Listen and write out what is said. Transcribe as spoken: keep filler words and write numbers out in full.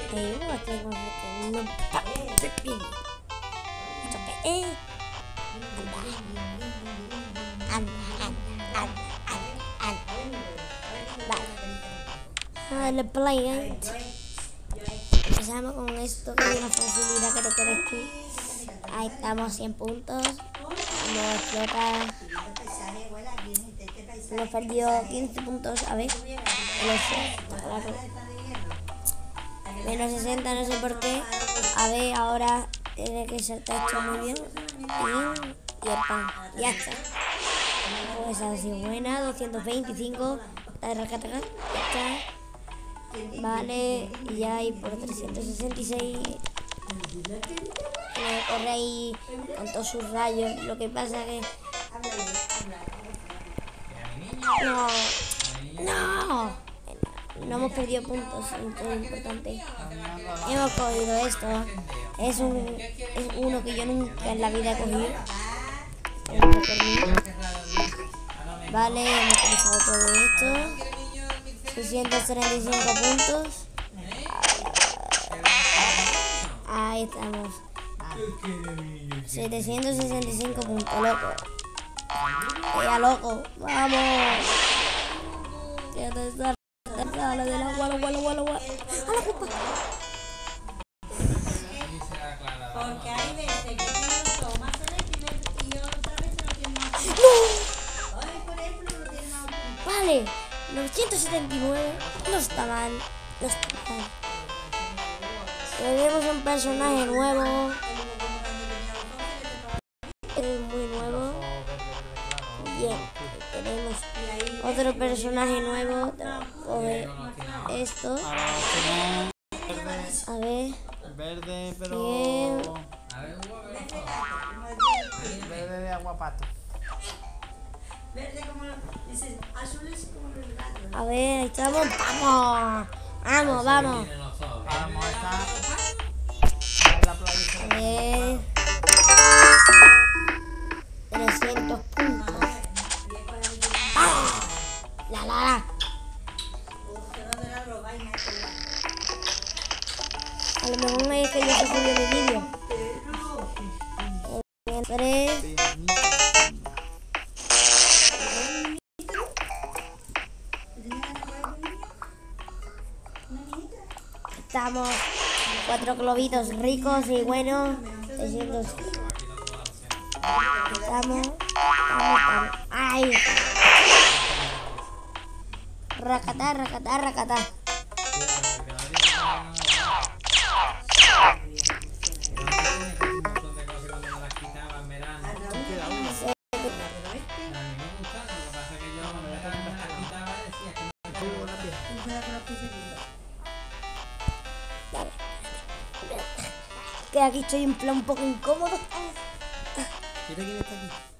Eh, yo tengo que no papi. Esto que eh. Anda, anda, anda, anda, anda. Vale. Dale play, eh. Empezamos con esto que es una facilidad que te crees tú. Ahí estamos, cien puntos. No explota. Hemos perdido quince puntos. A ver. Menos sesenta, no sé por qué. A ver, ahora tiene que ser hecho muy bien. Y, y el pan. Ya está. Pues así, buena. doscientos veinticinco. Ya está. Vale, y ya hay por trescientos sesenta y seis. Me corre ahí con todos sus rayos. Lo que pasa que... No, no, no hemos perdido puntos, es importante. Hemos cogido esto. Es, un, es uno que yo nunca en la vida he cogido. Vale, hemos utilizado todo esto. seiscientos treinta y cinco puntos. Ahí estamos. setecientos sesenta y cinco puntos, loco. Ya, loco. Vamos. Que te está sale del agua, agua, agua, agua. A la copa. Porque hay veces que uno toma y otra vez no tiene más. ¡No! Hoy, por ejemplo, no tiene más. Vale. novecientos setenta y nueve. No está mal. No está mal. Tenemos un personaje nuevo. Es muy nuevo. Bien. Tenemos otro personaje nuevo. Coge esto. A ver. Verde, pero... Bien. Verde de aguapato. Verde como dices, azules como los gatos. A ver, ahí estamos. Vamos. Vamos, vamos. Vamos a estar en la playa. A ver. trescientos puntos. ¡Ah! La, la, la. A lo mejor no es que yo se subió mi vídeo. Entré. Estamos cuatro globitos ricos y buenos. trescientos. Estamos. Estamos, estamos. ¡Ay! Racatá, racatá, racatá. Que aquí estoy en plan un poco incómodo. Mira quién está aquí.